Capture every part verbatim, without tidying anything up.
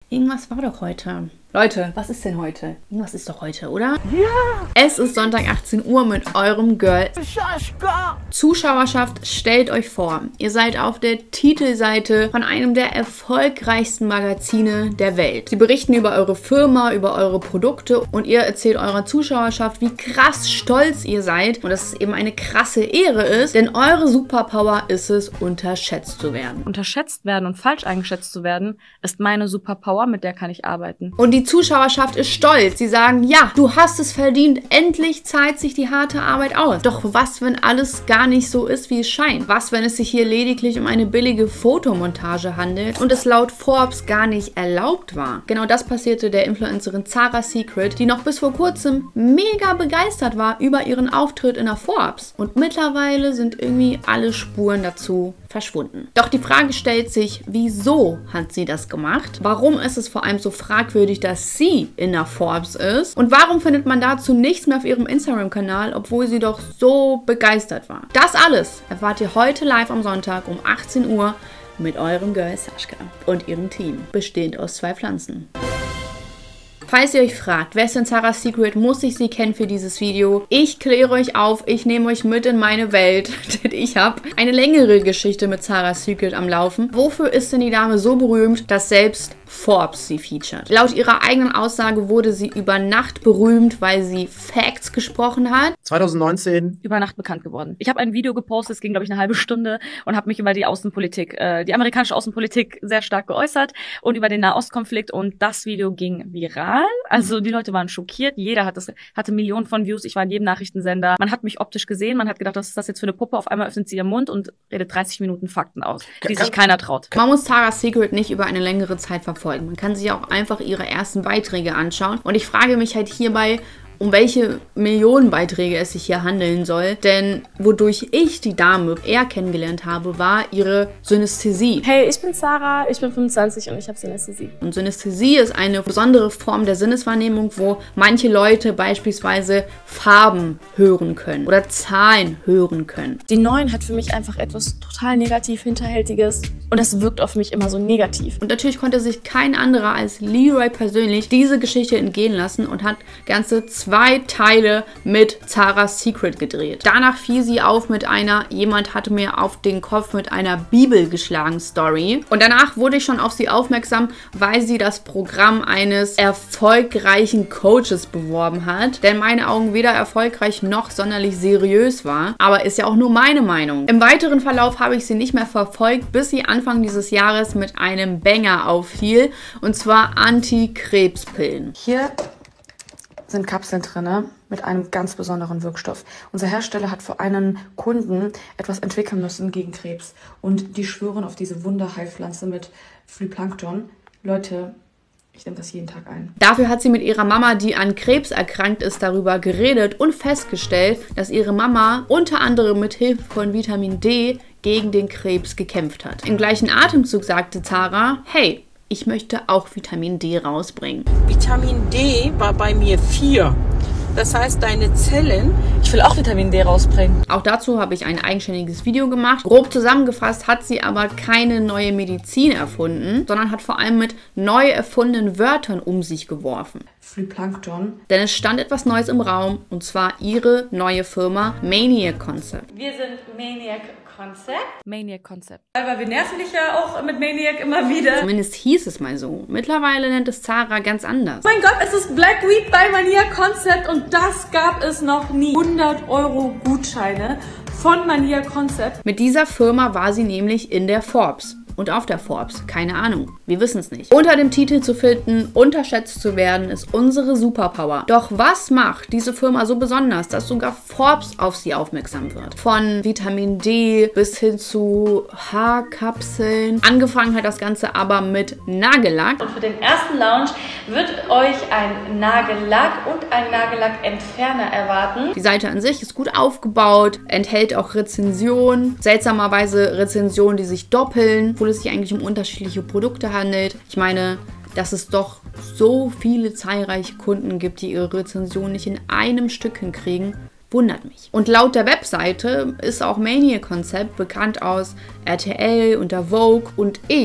Irgendwas war doch heute. Leute, was ist denn heute? Irgendwas ist doch heute, oder? Ja! Es ist Sonntag achtzehn Uhr mit eurem Girl. Zuschauerschaft, stellt euch vor, ihr seid auf der Titelseite von einem der erfolgreichsten Magazine der Welt. Sie berichten über eure Firma, über eure Produkte und ihr erzählt eurer Zuschauerschaft, wie krass stolz ihr seid und dass es eben eine krasse Ehre ist, denn eure Superpower ist es, unterschätzt zu werden. Unterschätzt werden und falsch eingeschätzt zu werden, ist meine Superpower, mit der kann ich arbeiten. Und die Zuschauerschaft ist stolz. Sie sagen, ja, du hast es verdient. Endlich zahlt sich die harte Arbeit aus. Doch was, wenn alles gar nicht so ist, wie es scheint? Was, wenn es sich hier lediglich um eine billige Fotomontage handelt und es laut Forbes gar nicht erlaubt war? Genau das passierte der Influencerin Zara Secret, die noch bis vor kurzem mega begeistert war über ihren Auftritt in der Forbes. Und mittlerweile sind irgendwie alle Spuren dazu verschwunden. Doch die Frage stellt sich, wieso hat sie das gemacht? Warum ist es vor allem so fragwürdig, dass sie in der Forbes ist? Und warum findet man dazu nichts mehr auf ihrem Instagram-Kanal, obwohl sie doch so begeistert war? Das alles erfahrt ihr heute live am Sonntag um achtzehn Uhr mit eurem Girl Sascha und ihrem Team, bestehend aus zwei Pflanzen. Falls ihr euch fragt, wer ist denn Zara Secret, muss ich sie kennen für dieses Video? Ich kläre euch auf, ich nehme euch mit in meine Welt, denn ich habe eine längere Geschichte mit Zara Secret am Laufen. Wofür ist denn die Dame so berühmt, dass selbst Forbes sie featured? Laut ihrer eigenen Aussage wurde sie über Nacht berühmt, weil sie Facts gesprochen hat. zwanzig neunzehn Über Nacht bekannt geworden. Ich habe ein Video gepostet, es ging glaube ich eine halbe Stunde und habe mich über die Außenpolitik, äh, die amerikanische Außenpolitik sehr stark geäußert und über den Nahostkonflikt und das Video ging viral. Also die Leute waren schockiert, jeder hat das, hatte Millionen von Views, ich war in jedem Nachrichtensender. Man hat mich optisch gesehen, man hat gedacht, was ist das jetzt für eine Puppe? Auf einmal öffnet sie ihren Mund und redet dreißig Minuten Fakten aus, die sich keiner traut. Man muss Zara Secret nicht über eine längere Zeit verfolgen. Man kann sich auch einfach ihre ersten Beiträge anschauen. Und ich frage mich halt hierbei, um welche Millionenbeiträge es sich hier handeln soll. Denn wodurch ich die Dame eher kennengelernt habe, war ihre Synästhesie. Hey, ich bin Zara, ich bin fünfundzwanzig und ich habe Synästhesie. Und Synästhesie ist eine besondere Form der Sinneswahrnehmung, wo manche Leute beispielsweise Farben hören können oder Zahlen hören können. Die neun hat für mich einfach etwas total negativ Hinterhältiges und das wirkt auf mich immer so negativ. Und natürlich konnte sich kein anderer als Leroy persönlich diese Geschichte entgehen lassen und hat ganze zwei Teile mit Zara Secret gedreht. Danach fiel sie auf mit einer "Jemand hatte mir auf den Kopf mit einer Bibel geschlagen" Story. Und danach wurde ich schon auf sie aufmerksam, weil sie das Programm eines erfolgreichen Coaches beworben hat, der in meinen Augen weder erfolgreich noch sonderlich seriös war. Aber ist ja auch nur meine Meinung. Im weiteren Verlauf habe ich sie nicht mehr verfolgt, bis sie Anfang dieses Jahres mit einem Banger auffiel, und zwar Anti-Krebs-Pillen. Hier sind Kapseln drin mit einem ganz besonderen Wirkstoff. Unser Hersteller hat für einen Kunden etwas entwickeln müssen gegen Krebs und die schwören auf diese Wunderheilpflanze mit Phytoplankton. Leute, ich nehme das jeden Tag ein. Dafür hat sie mit ihrer Mama, die an Krebs erkrankt ist, darüber geredet und festgestellt, dass ihre Mama unter anderem mit Hilfe von Vitamin D gegen den Krebs gekämpft hat. Im gleichen Atemzug sagte Zara, hey, ich möchte auch Vitamin D rausbringen. Vitamin D war bei mir vier. Das heißt, deine Zellen... Ich will auch Vitamin D rausbringen. Auch dazu habe ich ein eigenständiges Video gemacht. Grob zusammengefasst hat sie aber keine neue Medizin erfunden, sondern hat vor allem mit neu erfundenen Wörtern um sich geworfen. Phytoplankton. Denn es stand etwas Neues im Raum, und zwar ihre neue Firma Maniac Concept. Wir sind Maniac Concept. Maniac Concept. Aber wir nerven dich ja auch mit Maniac immer wieder. Zumindest hieß es mal so. Mittlerweile nennt es Zara ganz anders. Mein Gott, es ist Black Week bei Maniac Concept und das gab es noch nie. hundert Euro Gutscheine von Maniac Concept. Mit dieser Firma war sie nämlich in der Forbes. Und auf der Forbes, keine Ahnung, wir wissen es nicht. Unter dem Titel zu finden, unterschätzt zu werden, ist unsere Superpower. Doch was macht diese Firma so besonders, dass sogar Forbes auf sie aufmerksam wird? Von Vitamin D bis hin zu Haarkapseln. Angefangen hat das Ganze aber mit Nagellack. Und für den ersten Launch wird euch ein Nagellack und ein Nagellackentferner erwarten. Die Seite an sich ist gut aufgebaut, enthält auch Rezensionen. Seltsamerweise Rezensionen, die sich doppeln, wo es sich eigentlich um unterschiedliche Produkte handelt. Ich meine, dass es doch so viele zahlreiche Kunden gibt, die ihre Rezension nicht in einem Stück hinkriegen, wundert mich. Und laut der Webseite ist auch Maniac Concept bekannt aus R T L und der Vogue, und ich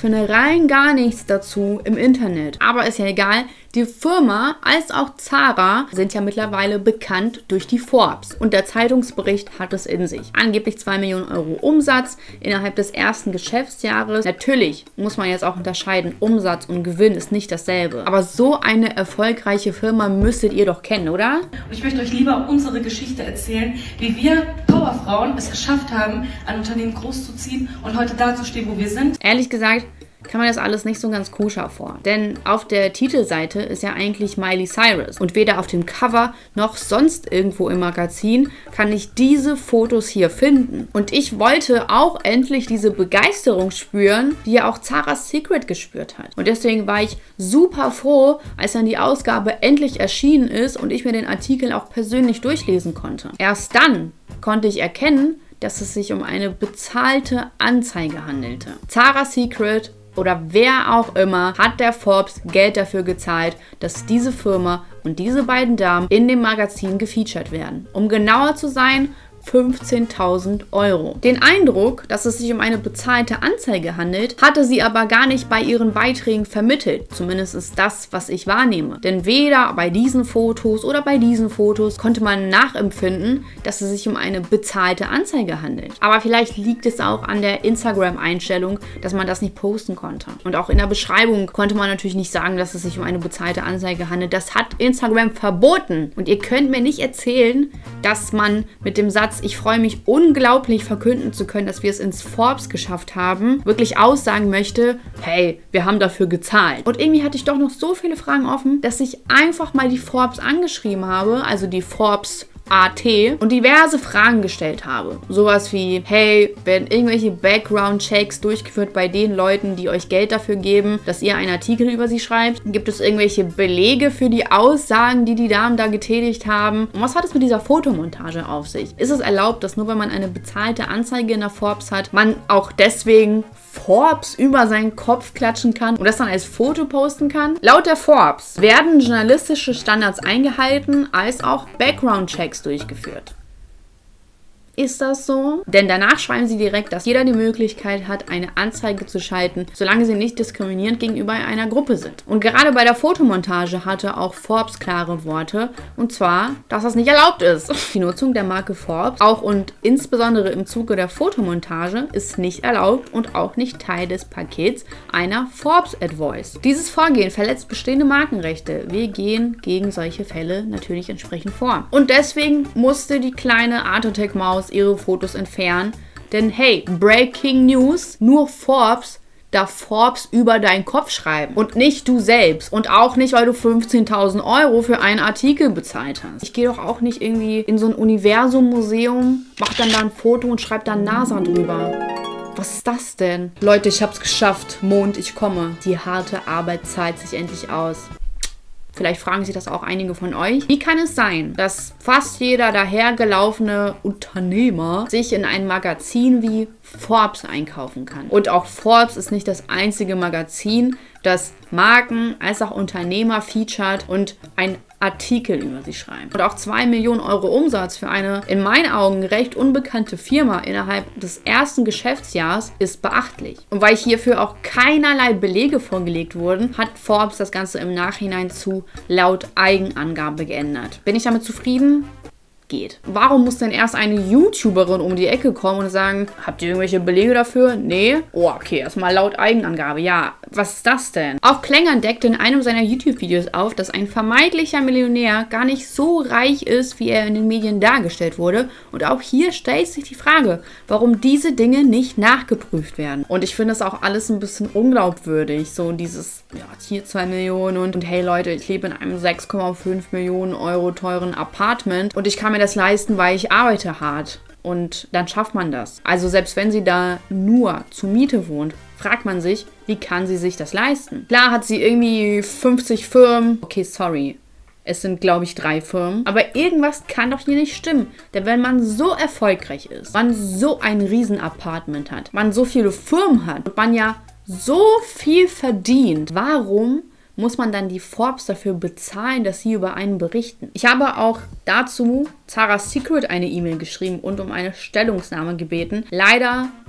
finde rein gar nichts dazu im Internet. Aber ist ja egal, die Firma als auch Zara sind ja mittlerweile bekannt durch die Forbes. Und der Zeitungsbericht hat es in sich. Angeblich zwei Millionen Euro Umsatz innerhalb des ersten Geschäftsjahres. Natürlich muss man jetzt auch unterscheiden, Umsatz und Gewinn ist nicht dasselbe. Aber so eine erfolgreiche Firma müsstet ihr doch kennen, oder? Und ich möchte euch lieber unsere Geschichte erzählen, wie wir Powerfrauen es geschafft haben, ein Unternehmen großzuziehen und heute da zu stehen, wo wir sind. Ehrlich gesagt, kann man das alles nicht so ganz koscher vor. Denn auf der Titelseite ist ja eigentlich Miley Cyrus. Und weder auf dem Cover noch sonst irgendwo im Magazin kann ich diese Fotos hier finden. Und ich wollte auch endlich diese Begeisterung spüren, die ja auch Zara's Secret gespürt hat. Und deswegen war ich super froh, als dann die Ausgabe endlich erschienen ist und ich mir den Artikel auch persönlich durchlesen konnte. Erst dann konnte ich erkennen, dass es sich um eine bezahlte Anzeige handelte. Zara's Secret oder wer auch immer hat der Forbes Geld dafür gezahlt, dass diese Firma und diese beiden Damen in dem Magazin gefeatured werden. Um genauer zu sein, fünfzehntausend Euro. Den Eindruck, dass es sich um eine bezahlte Anzeige handelt, hatte sie aber gar nicht bei ihren Beiträgen vermittelt. Zumindest ist das, was ich wahrnehme. Denn weder bei diesen Fotos oder bei diesen Fotos konnte man nachempfinden, dass es sich um eine bezahlte Anzeige handelt. Aber vielleicht liegt es auch an der Instagram-Einstellung, dass man das nicht posten konnte. Und auch in der Beschreibung konnte man natürlich nicht sagen, dass es sich um eine bezahlte Anzeige handelt. Das hat Instagram verboten. Und ihr könnt mir nicht erzählen, dass man mit dem Satz ich freue mich unglaublich verkünden zu können, dass wir es ins Forbes geschafft haben, wirklich aussagen möchte, hey, wir haben dafür gezahlt. Und irgendwie hatte ich doch noch so viele Fragen offen, dass ich einfach mal die Forbes angeschrieben habe, also die Forbes A T und diverse Fragen gestellt habe. Sowas wie, hey, werden irgendwelche Background-Checks durchgeführt bei den Leuten, die euch Geld dafür geben, dass ihr einen Artikel über sie schreibt? Gibt es irgendwelche Belege für die Aussagen, die die Damen da getätigt haben? Und was hat es mit dieser Fotomontage auf sich? Ist es erlaubt, dass nur wenn man eine bezahlte Anzeige in der Forbes hat, man auch deswegen Forbes über seinen Kopf klatschen kann und das dann als Foto posten kann? Laut der Forbes werden journalistische Standards eingehalten, als auch Background-Checks durchgeführt. Ist das so? Denn danach schreiben sie direkt, dass jeder die Möglichkeit hat, eine Anzeige zu schalten, solange sie nicht diskriminierend gegenüber einer Gruppe sind. Und gerade bei der Fotomontage hatte auch Forbes klare Worte, und zwar, dass das nicht erlaubt ist. Die Nutzung der Marke Forbes, auch und insbesondere im Zuge der Fotomontage, ist nicht erlaubt und auch nicht Teil des Pakets einer Forbes Advice. Dieses Vorgehen verletzt bestehende Markenrechte. Wir gehen gegen solche Fälle natürlich entsprechend vor. Und deswegen musste die kleine Artotech-Maus ihre Fotos entfernen. Denn hey, Breaking News, nur Forbes darf Forbes über deinen Kopf schreiben und nicht du selbst und auch nicht, weil du fünfzehntausend Euro für einen Artikel bezahlt hast. Ich gehe doch auch nicht irgendwie in so ein Universum-Museum, mach dann da ein Foto und schreib dann NASA drüber. Was ist das denn? Leute, ich hab's geschafft. Mond, ich komme. Die harte Arbeit zahlt sich endlich aus. Vielleicht fragen sich das auch einige von euch. Wie kann es sein, dass fast jeder dahergelaufene Unternehmer sich in ein Magazin wie Forbes einkaufen kann? Und auch Forbes ist nicht das einzige Magazin, das Marken als auch Unternehmer featured und ein Artikel über sie schreiben. Und auch zwei Millionen Euro Umsatz für eine in meinen Augen recht unbekannte Firma innerhalb des ersten Geschäftsjahres ist beachtlich. Und weil hierfür auch keinerlei Belege vorgelegt wurden, hat Forbes das Ganze im Nachhinein zu laut Eigenangabe geändert. Bin ich damit zufrieden? Geht. Warum muss denn erst eine YouTuberin um die Ecke kommen und sagen, habt ihr irgendwelche Belege dafür? Nee? Oh, okay, erstmal laut Eigenangabe. Ja, was ist das denn? Auch Klängern deckte in einem seiner YouTube-Videos auf, dass ein vermeintlicher Millionär gar nicht so reich ist, wie er in den Medien dargestellt wurde. Und auch hier stellt sich die Frage, warum diese Dinge nicht nachgeprüft werden. Und ich finde das auch alles ein bisschen unglaubwürdig. So dieses, ja, hier zwei Millionen und, und hey Leute, ich lebe in einem sechs Komma fünf Millionen Euro teuren Apartment und ich kann mir das leisten, weil ich arbeite hart. Und dann schafft man das. Also selbst wenn sie da nur zur Miete wohnt, fragt man sich, wie kann sie sich das leisten? Klar hat sie irgendwie fünfzig Firmen. Okay, sorry. Es sind, glaube ich, drei Firmen. Aber irgendwas kann doch hier nicht stimmen. Denn wenn man so erfolgreich ist, man so ein Riesen-Apartment hat, man so viele Firmen hat und man ja so viel verdient, warum muss man dann die Forbes dafür bezahlen, dass sie über einen berichten? Ich habe auch dazu Zara's Secret eine E-Mail geschrieben und um eine Stellungnahme gebeten. Leider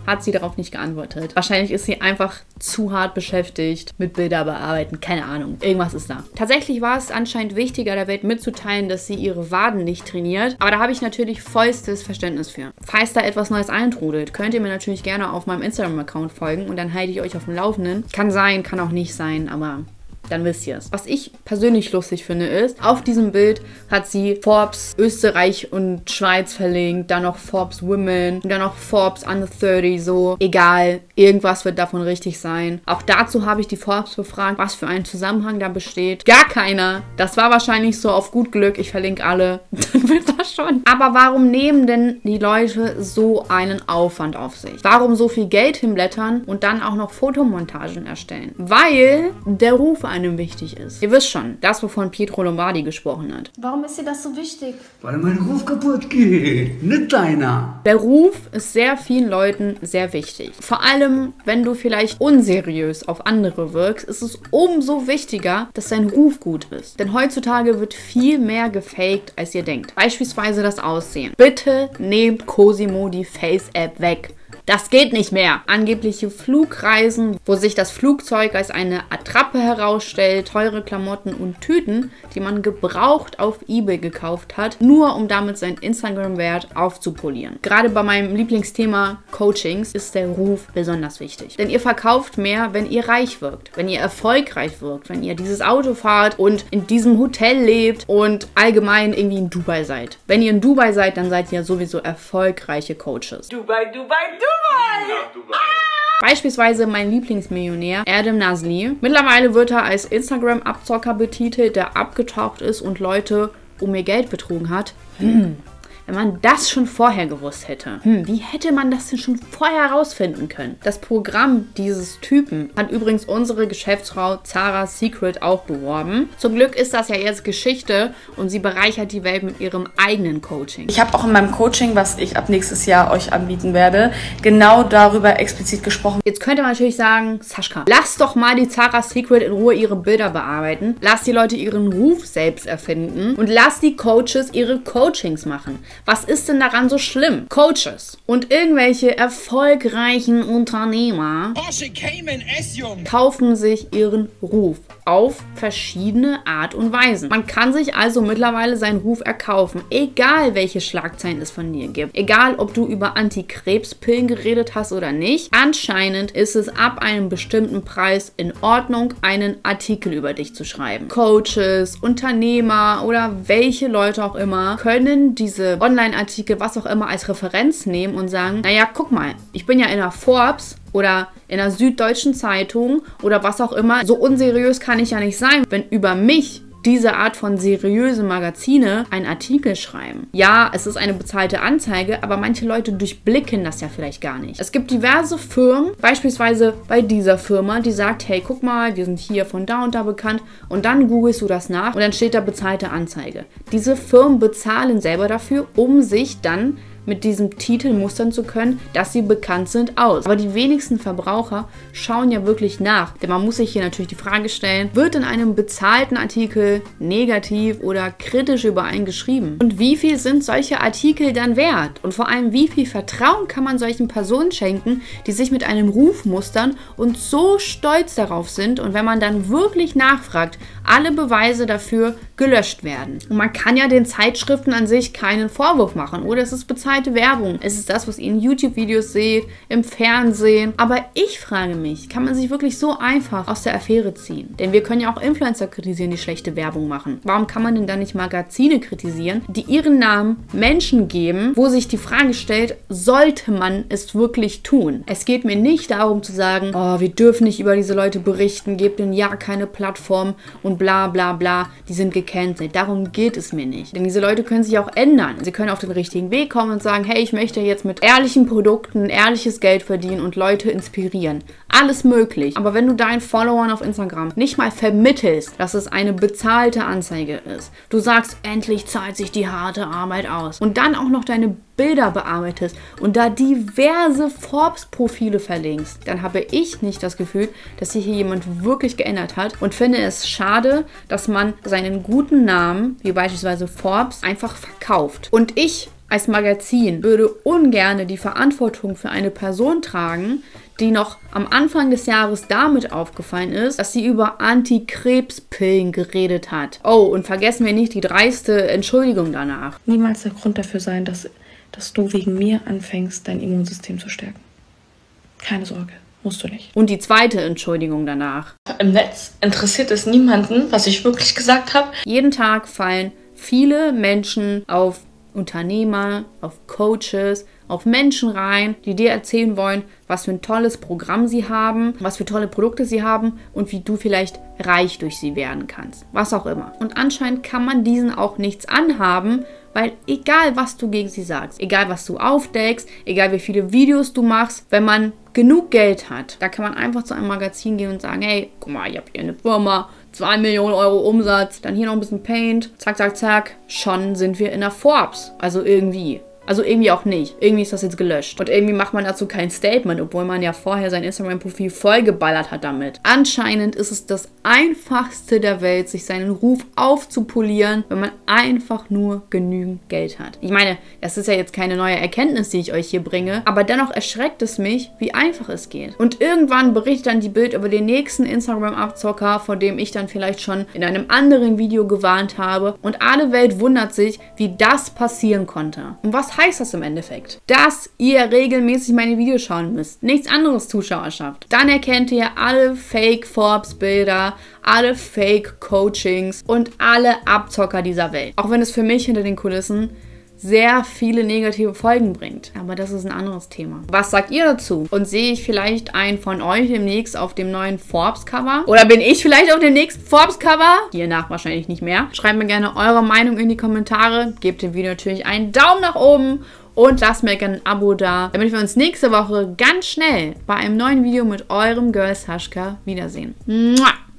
hat sie darauf nicht geantwortet. Wahrscheinlich ist sie einfach zu hart beschäftigt mit Bilder bearbeiten. Keine Ahnung. Irgendwas ist da. Tatsächlich war es anscheinend wichtiger, der Welt mitzuteilen, dass sie ihre Waden nicht trainiert. Aber da habe ich natürlich vollstes Verständnis für. Falls da etwas Neues eintrudelt, könnt ihr mir natürlich gerne auf meinem Instagram-Account folgen und dann halte ich euch auf dem Laufenden. Kann sein, kann auch nicht sein, aber dann wisst ihr es. Was ich persönlich lustig finde ist, auf diesem Bild hat sie Forbes Österreich und Schweiz verlinkt, dann noch Forbes Women, dann noch Forbes Under dreißig, so. Egal, irgendwas wird davon richtig sein. Auch dazu habe ich die Forbes befragt, was für ein Zusammenhang da besteht. Gar keiner. Das war wahrscheinlich so auf gut Glück. Ich verlinke alle. Dann wird das schon. Aber warum nehmen denn die Leute so einen Aufwand auf sich? Warum so viel Geld hinblättern und dann auch noch Fotomontagen erstellen? Weil der Ruf einem wichtig ist. Ihr wisst schon, das, wovon Pietro Lombardi gesprochen hat. Warum ist dir das so wichtig? Weil mein Ruf kaputt geht, nicht deiner. Der Ruf ist sehr vielen Leuten sehr wichtig. Vor allem, wenn du vielleicht unseriös auf andere wirkst, ist es umso wichtiger, dass dein Ruf gut ist. Denn heutzutage wird viel mehr gefaked, als ihr denkt. Beispielsweise das Aussehen. Bitte nehmt Cosimo die Face-App weg. Das geht nicht mehr. Angebliche Flugreisen, wo sich das Flugzeug als eine Attrappe herausstellt, teure Klamotten und Tüten, die man gebraucht auf eBay gekauft hat, nur um damit seinen Instagram-Wert aufzupolieren. Gerade bei meinem Lieblingsthema Coachings ist der Ruf besonders wichtig. Denn ihr verkauft mehr, wenn ihr reich wirkt, wenn ihr erfolgreich wirkt, wenn ihr dieses Auto fahrt und in diesem Hotel lebt und allgemein irgendwie in Dubai seid. Wenn ihr in Dubai seid, dann seid ihr sowieso erfolgreiche Coaches. Dubai, Dubai, Dubai! Beispielsweise mein Lieblingsmillionär Adam Nasli. Mittlerweile wird er als Instagram-Abzocker betitelt, der abgetaucht ist und Leute um ihr Geld betrogen hat. Hm. Wenn man das schon vorher gewusst hätte. Hm, wie hätte man das denn schon vorher herausfinden können? Das Programm dieses Typen hat übrigens unsere Geschäftsfrau Zara Secret auch beworben. Zum Glück ist das ja jetzt Geschichte und sie bereichert die Welt mit ihrem eigenen Coaching. Ich habe auch in meinem Coaching, was ich ab nächstes Jahr euch anbieten werde, genau darüber explizit gesprochen. Jetzt könnte man natürlich sagen, Sascha, lass doch mal die Zara Secret in Ruhe ihre Bilder bearbeiten. Lass die Leute ihren Ruf selbst erfinden und lass die Coaches ihre Coachings machen. Was ist denn daran so schlimm? Coaches und irgendwelche erfolgreichen Unternehmer kaufen sich ihren Ruf auf verschiedene Art und Weisen. Man kann sich also mittlerweile seinen Ruf erkaufen, egal welche Schlagzeilen es von dir gibt. Egal, ob du über Antikrebspillen geredet hast oder nicht. Anscheinend ist es ab einem bestimmten Preis in Ordnung, einen Artikel über dich zu schreiben. Coaches, Unternehmer oder welche Leute auch immer können diese Online-Artikel, was auch immer, als Referenz nehmen und sagen, naja, guck mal, ich bin ja in der Forbes oder in einer Süddeutschen Zeitung oder was auch immer. So unseriös kann ich ja nicht sein, wenn über mich diese Art von seriöse Magazine einen Artikel schreiben. Ja, es ist eine bezahlte Anzeige, aber manche Leute durchblicken das ja vielleicht gar nicht. Es gibt diverse Firmen, beispielsweise bei dieser Firma, die sagt, hey, guck mal, wir sind hier von da und da bekannt und dann googelst du das nach und dann steht da bezahlte Anzeige. Diese Firmen bezahlen selber dafür, um sich dann mit diesem Titel mustern zu können, dass sie bekannt sind, aus. Aber die wenigsten Verbraucher schauen ja wirklich nach. Denn man muss sich hier natürlich die Frage stellen, wird in einem bezahlten Artikel negativ oder kritisch über einen geschrieben? Und wie viel sind solche Artikel dann wert? Und vor allem, wie viel Vertrauen kann man solchen Personen schenken, die sich mit einem Ruf mustern und so stolz darauf sind und wenn man dann wirklich nachfragt, alle Beweise dafür gelöscht werden? Und man kann ja den Zeitschriften an sich keinen Vorwurf machen, oder es ist bezahlt Werbung. Es ist das, was ihr in YouTube-Videos seht, im Fernsehen. Aber ich frage mich, kann man sich wirklich so einfach aus der Affäre ziehen? Denn wir können ja auch Influencer kritisieren, die schlechte Werbung machen. Warum kann man denn dann nicht Magazine kritisieren, die ihren Namen Menschen geben, wo sich die Frage stellt, sollte man es wirklich tun? Es geht mir nicht darum zu sagen, oh, wir dürfen nicht über diese Leute berichten, gebt ihnen ja keine Plattform und bla bla bla, die sind gecancelt. Darum geht es mir nicht. Denn diese Leute können sich auch ändern. Sie können auf den richtigen Weg kommen und sagen, hey, ich möchte jetzt mit ehrlichen Produkten ehrliches Geld verdienen und Leute inspirieren. Alles möglich. Aber wenn du deinen Followern auf Instagram nicht mal vermittelst, dass es eine bezahlte Anzeige ist, du sagst, endlich zahlt sich die harte Arbeit aus und dann auch noch deine Bilder bearbeitest und da diverse Forbes-Profile verlinkst, dann habe ich nicht das Gefühl, dass sich hier jemand wirklich geändert hat und finde es schade, dass man seinen guten Namen, wie beispielsweise Forbes, einfach verkauft. Und ich als Magazin würde ungern die Verantwortung für eine Person tragen, die noch am Anfang des Jahres damit aufgefallen ist, dass sie über Antikrebspillen geredet hat. Oh, und vergessen wir nicht die dreiste Entschuldigung danach. Niemals der Grund dafür sein, dass, dass du wegen mir anfängst, dein Immunsystem zu stärken. Keine Sorge, musst du nicht. Und die zweite Entschuldigung danach. Im Netz interessiert es niemanden, was ich wirklich gesagt habe. Jeden Tag fallen viele Menschen auf Unternehmer, auf Coaches, auf Menschen rein, die dir erzählen wollen, was für ein tolles Programm sie haben, was für tolle Produkte sie haben und wie du vielleicht reich durch sie werden kannst. Was auch immer. Und anscheinend kann man diesen auch nichts anhaben, weil egal was du gegen sie sagst, egal was du aufdeckst, egal wie viele Videos du machst, wenn man genug Geld hat, da kann man einfach zu einem Magazin gehen und sagen, hey, guck mal, ich habe hier eine Firma, zwei Millionen Euro Umsatz, dann hier noch ein bisschen Paint, zack, zack, zack, schon sind wir in der Forbes. Also irgendwie. Also irgendwie auch nicht. Irgendwie ist das jetzt gelöscht. Und irgendwie macht man dazu kein Statement, obwohl man ja vorher sein Instagram-Profil vollgeballert hat damit. Anscheinend ist es das Einfachste der Welt, sich seinen Ruf aufzupolieren, wenn man einfach nur genügend Geld hat. Ich meine, das ist ja jetzt keine neue Erkenntnis, die ich euch hier bringe, aber dennoch erschreckt es mich, wie einfach es geht. Und irgendwann berichtet dann die Bild über den nächsten Instagram-Abzocker, vor dem ich dann vielleicht schon in einem anderen Video gewarnt habe. Und alle Welt wundert sich, wie das passieren konnte. Und was heißt das im Endeffekt? Dass ihr regelmäßig meine Videos schauen müsst. Nichts anderes, Zuschauerschaft. Dann erkennt ihr alle Fake-Forbes-Bilder, alle Fake-Coachings und alle Abzocker dieser Welt. Auch wenn es für mich hinter den Kulissen sehr viele negative Folgen bringt. Aber das ist ein anderes Thema. Was sagt ihr dazu? Und sehe ich vielleicht einen von euch demnächst auf dem neuen Forbes-Cover? Oder bin ich vielleicht auf dem nächsten Forbes-Cover? Hiernach wahrscheinlich nicht mehr. Schreibt mir gerne eure Meinung in die Kommentare. Gebt dem Video natürlich einen Daumen nach oben und lasst mir gerne ein Abo da, damit wir uns nächste Woche ganz schnell bei einem neuen Video mit eurem Girl Sascha wiedersehen. Mua!